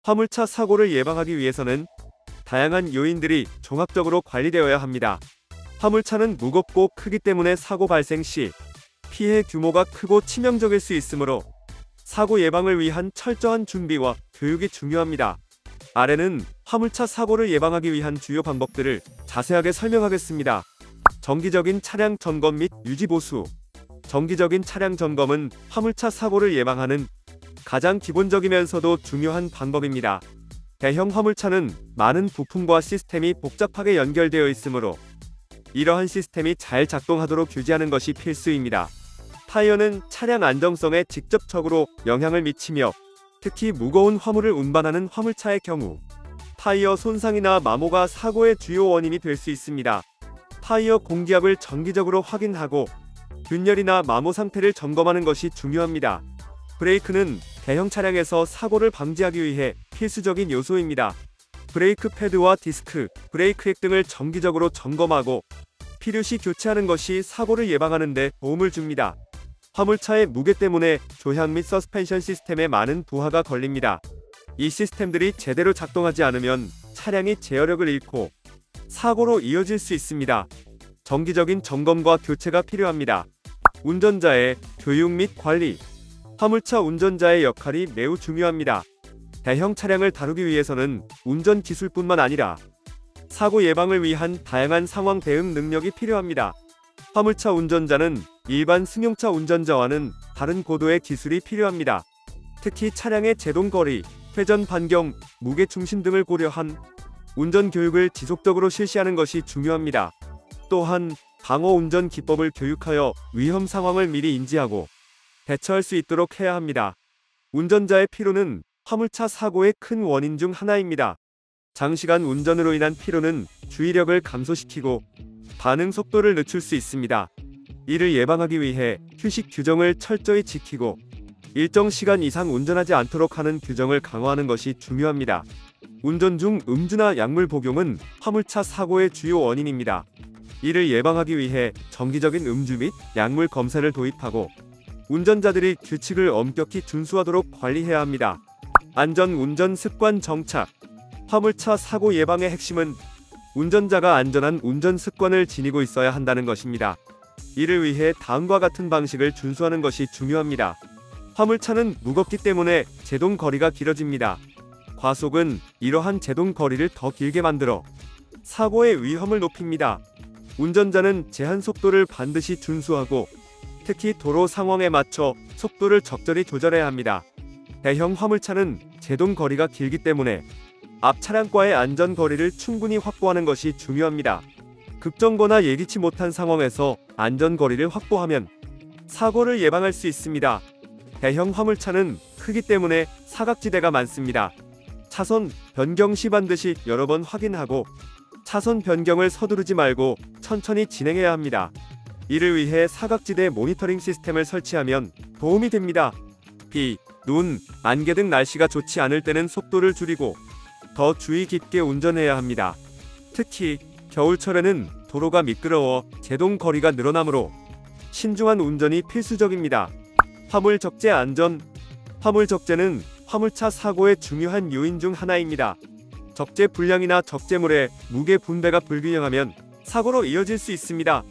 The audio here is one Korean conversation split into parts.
화물차 사고를 예방하기 위해서는 다양한 요인들이 종합적으로 관리되어야 합니다. 화물차는 무겁고 크기 때문에 사고 발생 시 피해 규모가 크고 치명적일 수 있으므로 사고 예방을 위한 철저한 준비와 교육이 중요합니다. 아래는 화물차 사고를 예방하기 위한 주요 방법들을 자세하게 설명하겠습니다. 정기적인 차량 점검 및 유지 보수. 정기적인 차량 점검은 화물차 사고를 예방하는 가장 기본적이면서도 중요한 방법입니다. 대형 화물차는 많은 부품과 시스템이 복잡하게 연결되어 있으므로 이러한 시스템이 잘 작동하도록 규제하는 것이 필수입니다. 타이어는 차량 안정성에 직접적으로 영향을 미치며 특히 무거운 화물을 운반하는 화물차의 경우 타이어 손상이나 마모가 사고의 주요 원인이 될 수 있습니다. 타이어 공기압을 정기적으로 확인하고 균열이나 마모 상태를 점검하는 것이 중요합니다. 브레이크는 대형 차량에서 사고를 방지하기 위해 필수적인 요소입니다. 브레이크 패드와 디스크, 브레이크 액 등을 정기적으로 점검하고 필요시 교체하는 것이 사고를 예방하는 데 도움을 줍니다. 화물차의 무게 때문에 조향 및 서스펜션 시스템에 많은 부하가 걸립니다. 이 시스템들이 제대로 작동하지 않으면 차량이 제어력을 잃고 사고로 이어질 수 있습니다. 정기적인 점검과 교체가 필요합니다. 운전자의 교육 및 관리. 화물차 운전자의 역할이 매우 중요합니다. 대형 차량을 다루기 위해서는 운전 기술뿐만 아니라 사고 예방을 위한 다양한 상황 대응 능력이 필요합니다. 화물차 운전자는 일반 승용차 운전자와는 다른 고도의 기술이 필요합니다. 특히 차량의 제동 거리, 회전 반경, 무게 중심 등을 고려한 운전 교육을 지속적으로 실시하는 것이 중요합니다. 또한 방어 운전 기법을 교육하여 위험 상황을 미리 인지하고 대처할 수 있도록 해야 합니다. 운전자의 피로는 화물차 사고의 큰 원인 중 하나입니다. 장시간 운전으로 인한 피로는 주의력을 감소시키고 반응 속도를 늦출 수 있습니다. 이를 예방하기 위해 휴식 규정을 철저히 지키고 일정 시간 이상 운전하지 않도록 하는 규정을 강화하는 것이 중요합니다. 운전 중 음주나 약물 복용은 화물차 사고의 주요 원인입니다. 이를 예방하기 위해 정기적인 음주 및 약물 검사를 도입하고 운전자들이 규칙을 엄격히 준수하도록 관리해야 합니다. 안전 운전 습관 정착. 화물차 사고 예방의 핵심은 운전자가 안전한 운전 습관을 지니고 있어야 한다는 것입니다. 이를 위해 다음과 같은 방식을 준수하는 것이 중요합니다. 화물차는 무겁기 때문에 제동 거리가 길어집니다. 과속은 이러한 제동 거리를 더 길게 만들어 사고의 위험을 높입니다. 운전자는 제한 속도를 반드시 준수하고 특히 도로 상황에 맞춰 속도를 적절히 조절해야 합니다. 대형 화물차는 제동 거리가 길기 때문에 앞 차량과의 안전 거리를 충분히 확보하는 것이 중요합니다. 급정거나 예기치 못한 상황에서 안전 거리를 확보하면 사고를 예방할 수 있습니다. 대형 화물차는 크기 때문에 사각지대가 많습니다. 차선 변경 시 반드시 여러 번 확인하고 차선 변경을 서두르지 말고 천천히 진행해야 합니다. 이를 위해 사각지대 모니터링 시스템을 설치하면 도움이 됩니다. 비, 눈, 안개 등 날씨가 좋지 않을 때는 속도를 줄이고 더 주의 깊게 운전해야 합니다. 특히 겨울철에는 도로가 미끄러워 제동 거리가 늘어나므로 신중한 운전이 필수적입니다. 화물 적재 안전. 화물 적재는 화물차 사고의 중요한 요인 중 하나입니다. 적재 불량이나 적재물의 무게 분배가 불균형하면 사고로 이어질 수 있습니다.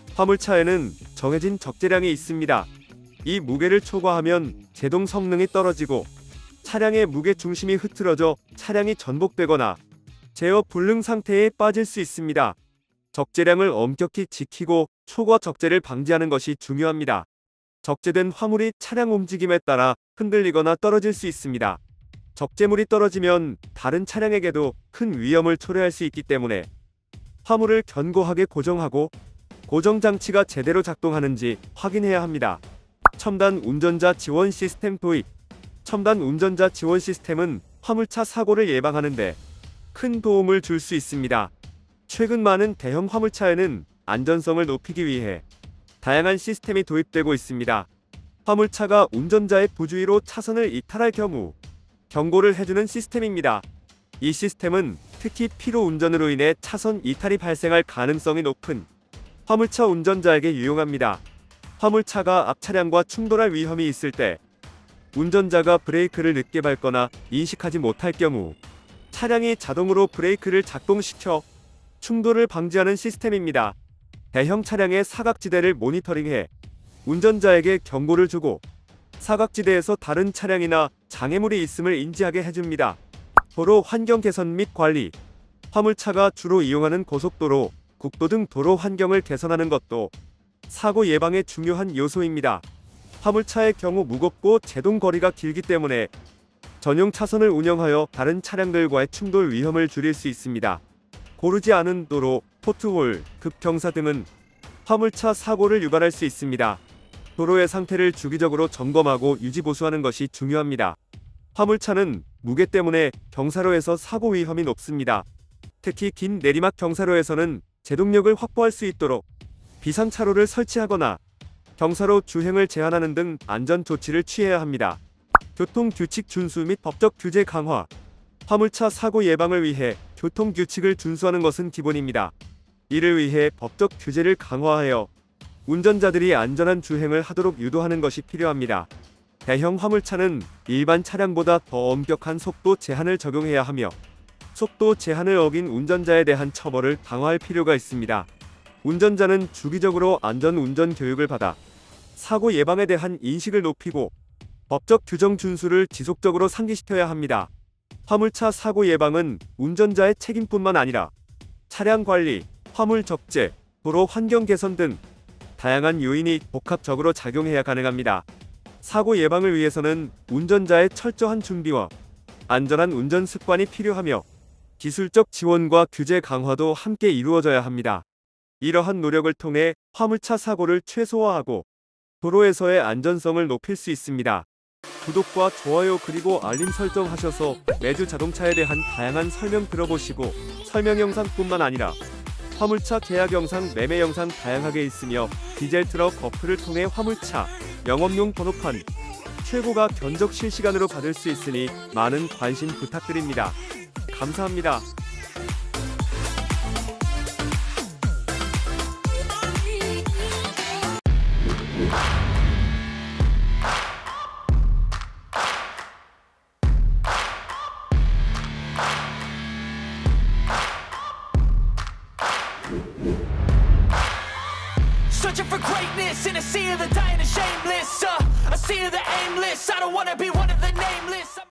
화물차에는 정해진 적재량이 있습니다. 이 무게를 초과하면 제동 성능이 떨어지고 차량의 무게 중심이 흐트러져 차량이 전복되거나 제어 불능 상태에 빠질 수 있습니다. 적재량을 엄격히 지키고 초과 적재를 방지하는 것이 중요합니다. 적재된 화물이 차량 움직임에 따라 흔들리거나 떨어질 수 있습니다. 적재물이 떨어지면 다른 차량에게도 큰 위험을 초래할 수 있기 때문에 화물을 견고하게 고정하고 고정장치가 제대로 작동하는지 확인해야 합니다. 첨단 운전자 지원 시스템 도입. 첨단 운전자 지원 시스템은 화물차 사고를 예방하는 데 큰 도움을 줄 수 있습니다. 최근 많은 대형 화물차에는 안전성을 높이기 위해 다양한 시스템이 도입되고 있습니다. 화물차가 운전자의 부주의로 차선을 이탈할 경우 경고를 해주는 시스템입니다. 이 시스템은 특히 피로 운전으로 인해 차선 이탈이 발생할 가능성이 높은 화물차 운전자에게 유용합니다. 화물차가 앞 차량과 충돌할 위험이 있을 때 운전자가 브레이크를 늦게 밟거나 인식하지 못할 경우 차량이 자동으로 브레이크를 작동시켜 충돌을 방지하는 시스템입니다. 대형 차량의 사각지대를 모니터링해 운전자에게 경고를 주고 사각지대에서 다른 차량이나 장애물이 있음을 인지하게 해줍니다. 도로 환경 개선 및 관리. 화물차가 주로 이용하는 고속도로, 국도 등 도로 환경을 개선하는 것도 사고 예방의 중요한 요소입니다. 화물차의 경우 무겁고 제동 거리가 길기 때문에 전용 차선을 운영하여 다른 차량들과의 충돌 위험을 줄일 수 있습니다. 고르지 않은 도로, 포트홀, 급경사 등은 화물차 사고를 유발할 수 있습니다. 도로의 상태를 주기적으로 점검하고 유지보수하는 것이 중요합니다. 화물차는 무게 때문에 경사로에서 사고 위험이 높습니다. 특히 긴 내리막 경사로에서는 제동력을 확보할 수 있도록 비상차로를 설치하거나 경사로 주행을 제한하는 등 안전 조치를 취해야 합니다. 교통규칙 준수 및 법적 규제 강화. 화물차 사고 예방을 위해 교통규칙을 준수하는 것은 기본입니다. 이를 위해 법적 규제를 강화하여 운전자들이 안전한 주행을 하도록 유도하는 것이 필요합니다. 대형 화물차는 일반 차량보다 더 엄격한 속도 제한을 적용해야 하며 속도 제한을 어긴 운전자에 대한 처벌을 강화할 필요가 있습니다. 운전자는 주기적으로 안전운전 교육을 받아 사고 예방에 대한 인식을 높이고 법적 규정 준수를 지속적으로 상기시켜야 합니다. 화물차 사고 예방은 운전자의 책임뿐만 아니라 차량 관리, 화물 적재, 도로 환경 개선 등 다양한 요인이 복합적으로 작용해야 가능합니다. 사고 예방을 위해서는 운전자의 철저한 준비와 안전한 운전 습관이 필요하며 기술적 지원과 규제 강화도 함께 이루어져야 합니다. 이러한 노력을 통해 화물차 사고를 최소화하고 도로에서의 안전성을 높일 수 있습니다. 구독과 좋아요 그리고 알림 설정하셔서 매주 자동차에 대한 다양한 설명 들어보시고 설명 영상뿐만 아니라 화물차 계약 영상, 매매 영상 다양하게 있으며 디젤 트럭 어플을 통해 화물차 영업용 번호판 최고가 견적 실시간으로 받을 수 있으니 많은 관심 부탁드립니다. 감사합니다. Searching for greatness in a sea of the dying and shameless. A sea of the aimless. I don't wanna be one of the nameless.